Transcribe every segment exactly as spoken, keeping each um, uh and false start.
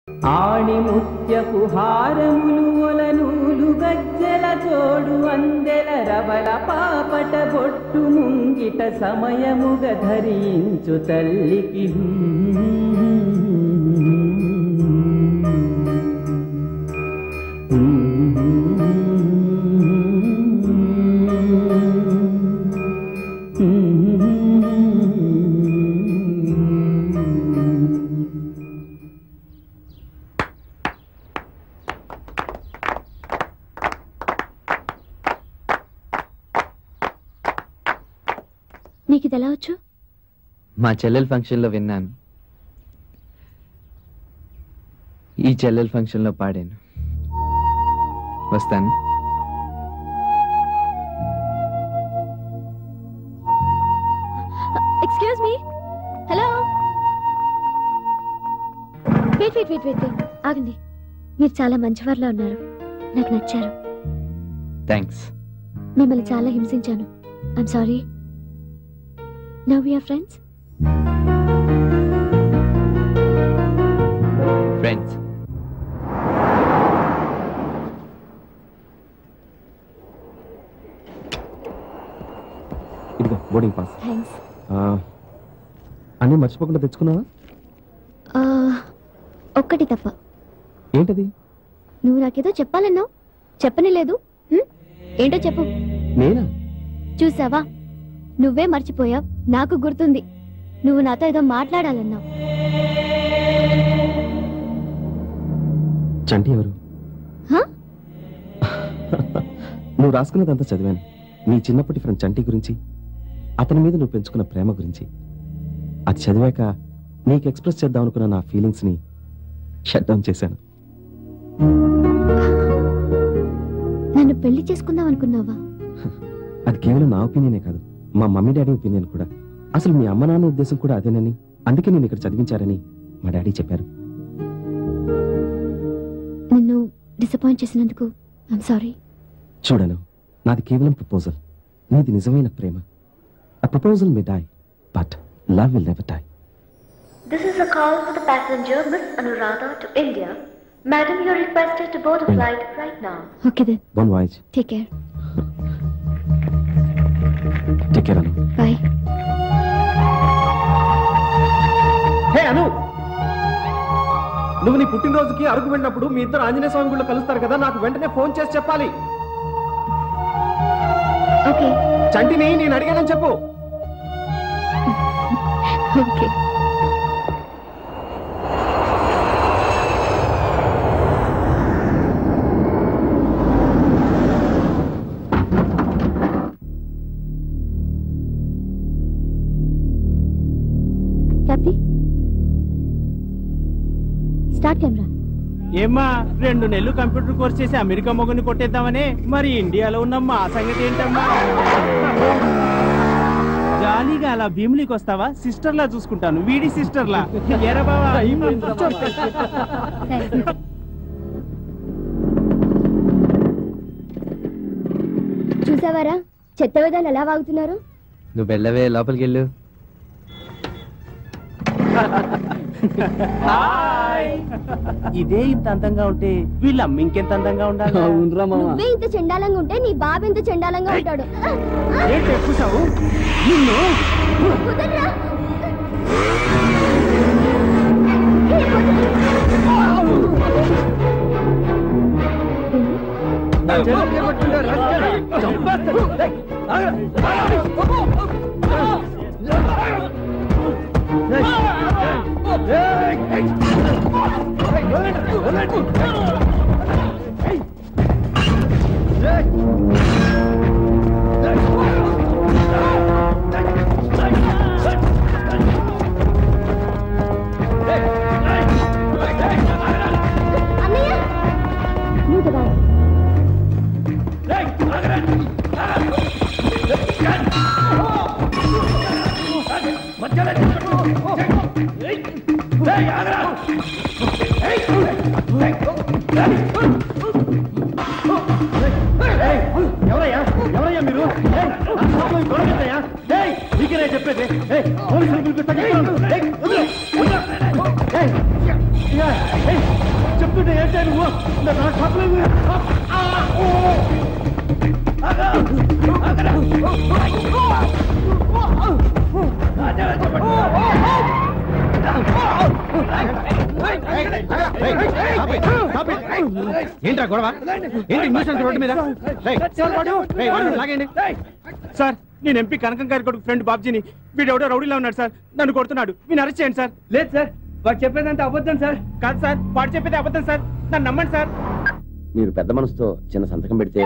ఆణిముత్యపు హారములు ఒలనూలు గజ్జల తోడు అందెల రవల పాపట బొట్టు ముంగిట సమయముగ ధరించు తల్లికి నీకు ఇది ఎలా వచ్చు? మా చెల్లెల ఫంక్షన్లో విన్నాను, ఈ చెల్లెల ఫంక్షన్లో పాడాను. వస్తాను. Excuse me. Hello, wait wait wait wait wait ఆగండి. మీరు చాలా మంచివారిలో ఉన్నారు, నాకు నచ్చారు. థ్యాంక్స్. మిమ్మల్ని చాలా హింసించాను. I'm sorry. Now we are friends? Friends. ఇదిగో బోర్డింగ్ పాస్. థ్యాంక్స్. అన్నీ మర్చిపోకుండా తెచ్చుకున్నావా? ఒక్కటి తప్ప. ఏంటది? నువ్వు నాకేదో చెప్పాలన్నావు, చెప్పనే లేదు. ఏంటో చెప్పు. నేనా? చూసావా, నువ్వే మర్చిపోయావు. నాకు గుర్తుంది, నువ్వు నాతో ఏదో మాట్లాడాలన్నావు. చంటి ఎవరు? నువ్వు రాసుకున్నదంతా చదివాను. నీ చిన్నప్పటి ఫ్రెండ్ చంటి గురించి, అతని మీద నువ్వు పెంచుకున్న ప్రేమ గురించి. అది చదివాక నీకు ఎక్స్ప్రెస్ చేద్దాం అనుకున్న నా ఫీలింగ్స్ ని షట్ డౌన్ చేశాను. నన్ను పెళ్లి చేసుకుందాం అనుకున్నావా? అది కేవలం నా ఒపీనియనే కాదు, మా మమ్మీ డాడీ ఒపీనియన్ కూడా. అసలు మీ అమ్మ నాన్న ఉద్దేశం కూడా అదేనని, అందుకే నేను ఇక్కడ చదివించారని మా డాడీ చెప్పారు. నిన్ను డిసప్పాయింట్ చేసినందుకు ఐఎమ్ సారీ. చూడను, నాది కేవలం ప్రపోజల్, నీది నిజమైన ప్రేమ. A proposal may die, but love will never die. This is a call for the passenger Miss Anuradha to India. Madam, you are requested to board a flight right now. Okay then. Bon voyage. Take care. Take care, Anu. Bye. Hey, Anu! నువ్వు నీ పుట్టినరోజుకి అరకు వెళ్ళినప్పుడు మీ ఇద్దరు ఆంజనేయ స్వామి గుళ్ళో కలుస్తారు కదా, నాకు వెంటనే ఫోన్ చేసి చెప్పాలి. ఓకే. చంటిని నేను అడిగానని చెప్పు. ఓకే. Start camera. ఏమ్మా, రెండు నెలలు కంప్యూటర్ కోర్స్ చేసి అమెరికా మొగుని కొట్టేద్దామని, మరి ఇండియాలో ఉన్న మా సంగతి ఏంటమ్మా? జాలీగా అలా భీములికి వస్తావా? సిస్టర్ లా చూసుకుంటాను, వీడి సిస్టర్ లా. ఎరా బావా. చూసావారా చెత్త విధాలు ఎలా వాగుతున్నారు? నువ్వు వెళ్ళవే, లోపలికి వెళ్ళు. ఇదే ఇంత అందంగా ఉంటే వీళ్ళమ్మ ఇంకెంత అందంగా ఉండాలి? నువ్వే ఇంత చెండాలంగా ఉంటే నీ బాబు ఇంత చెండాలంగా ఉంటాడు. ఏంటి ఎక్కుసావు నిన్ను? ఎవరయ్యా ఎవరయ్యా మీరు? నీకేనే చెప్పేది. పోలీసులు చెప్తుంటే ఏంటే నువ్వు నాకు చెప్పలేదు. ఏంట్రా గొడవ? ఏంటి న్యూసెన్స్ రోడ్డు మీద? సార్ నేను ఎంపీ కనకం గారి కొడుకు ఫ్రెండ్ బాబ్జీని, వీడు ఎవడో రౌడీలో ఉన్నాడు సార్, నన్ను కొడుతున్నాడు, మీరు అరెస్ట్ చేయండి సార్. లేదు సార్, వాడు చెప్పేదంతా అబద్ధం సార్. కాదు సార్, వాడు చెప్పేది అబద్ధం సార్, నన్ను నమ్మండి సార్. మీరు పెద్ద మనసుతో చిన్న సంతకం పెడితే.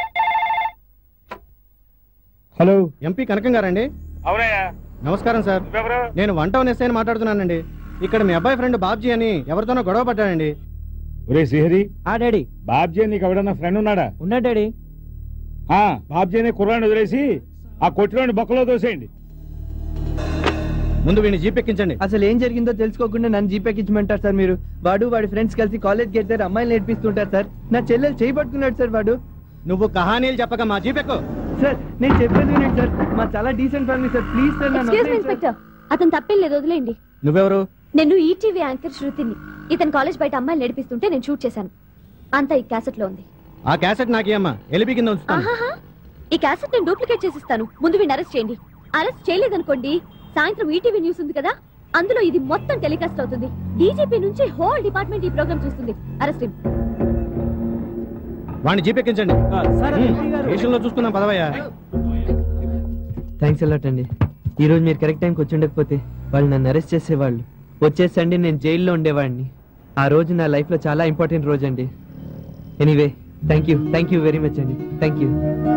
హలో, ఎంపీ కనకం గారండి? అవునయ్యా. నమస్కారం సార్, నేను వన్ టౌన్ ఎస్ఐ అని మాట్లాడుతున్నానండి. ఇక్కడ మీ అబ్బాయి ఫ్రెండ్ బాబ్జీ అని ఎవరితోనో గొడవ పడ్డాడండి. ఒరే శ్రీహరి, ఆ డాడీ, బాబ్జీ నీకు ఎవడన్నా ఫ్రెండ్ ఉన్నాడా? ఉన్నాడు డాడీ. ఆ బాబ్జీ అనే కుర్రాన్ని వదిలేసి ఆ కొట్టిలోని బొక్కలో దోసేయండి. ముందు వీడిని జీప్ ఎక్కించండి. అసలు ఏం జరిగిందో తెలుసుకోకుండా నన్ను జీపెక్కించమంటారు సార్ మీరు? వాడు వాడి ఫ్రెండ్స్ కలిసి కాలేజ్కి వెళ్తారు, అమ్మాయిలు నేర్పిస్తుంటారు సార్. నా చెల్లెలు చేయి పట్టుకున్నాడు సార్ వాడు. నువ్వు కహానీలు చెప్పక మా జీప్ ఎక్కు. సార్ నేను చెప్పేది వినండి సార్, మా చాలా decent family sir, please sir నన్ను ఎక్స్క్యూజ్ మీ వదిలేయండి సార్. ఇన్స్పెక్టర్, అతను తప్పేం లేదు, వదిలేయండి. నువ్వెవరు? నేను ఈటీవీ యాంకర్ శృతిని. ఇతను కాలేజ్ బయట అమ్మాయిలు నడిపిస్తుంటే నేను షూట్ చేశాను. అంతా ఈ క్యాసెట్ లో ఉంది. ఆ క్యాసెట్ నాకే అమ్మా, ఎలిపి కింద ఉంచుతాను. ఆహాహా, ఈ క్యాసెట్ నేను డూప్లికేట్ చేసిస్తాను. ముందు వీడిని అరెస్ట్ చేయండి. అరెస్ట్ చేయలేదనుకోండి, సాయంత్రం ఈటీవీ న్యూస్ ఉంది కదా, అందులో ఇది మొత్తం టెలికాస్ట్ అవుతుంది. డీజీపీ నుంచి హోల్ డిపార్ట్మెంట్ ఈ ప్రోగ్రామ్ చూస్తుంది. Arrest him. వాడిని జీప్ ఎక్కించండి. సార్ స్టేషన్లో చూసుకున్నాం పదవయ్యా. థ్యాంక్స్ అలాట్ అండి. ఈ రోజు మీరు కరెక్ట్ టైంకి వచ్చి ఉండకపోతే వాళ్ళు నన్ను అరెస్ట్ చేసేవాళ్ళు. వచ్చేసండి నేను జైల్లో ఉండేవాడిని. ఆ రోజు నా లైఫ్లో చాలా ఇంపార్టెంట్ రోజు అండి. Anyway thank you, thank you very much అండి. Thank you.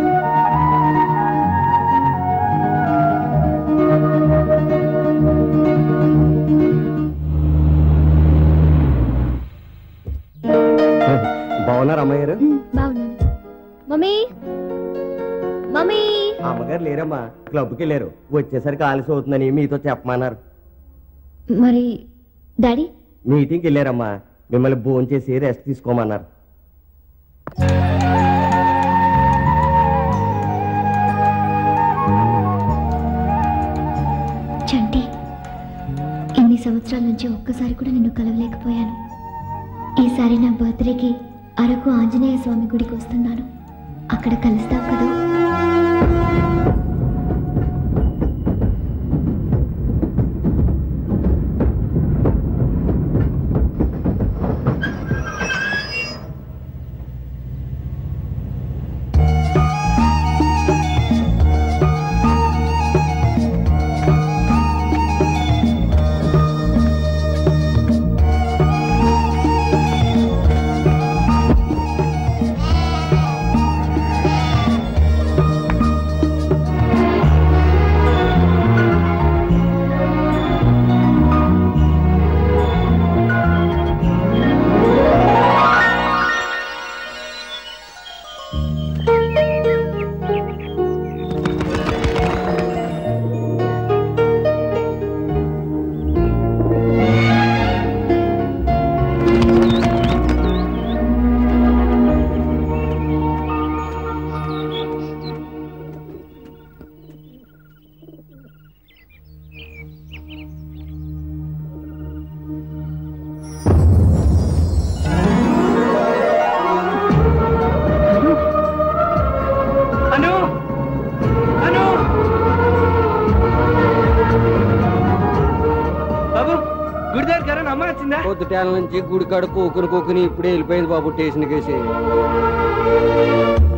బాగున్నారు అమ్మాయి గారు? బాగున్నాను. Mummy, mummy. అమ్మగారు లేరమ్మా, క్లబ్కి వెళ్ళారు. వచ్చేసరికి ఆలస్యం అవుతుందని మీతో చెప్పమన్నారు. మరి డాడీ? మీటింగ్కి వెళ్ళారమ్మా, మిమ్మల్ని భోజనం చేసి రెస్ట్ తీసుకోమన్నారు. చంటి, ఇన్ని సంవత్సరాల నుంచి ఒక్కసారి కూడా నిన్ను కలవలేకపోయాను. ఈసారి నా బర్త్డేకి అరకు ఆంజనేయ స్వామి గుడికి వస్తున్నాను. అక్కడ కలుస్తావు కదా? పొద్దుటాల నుంచి గుడి కాడ కూకుని కూకుని ఇప్పుడే వెళ్ళిపోయింది బాబు స్టేషన్కి వేసి.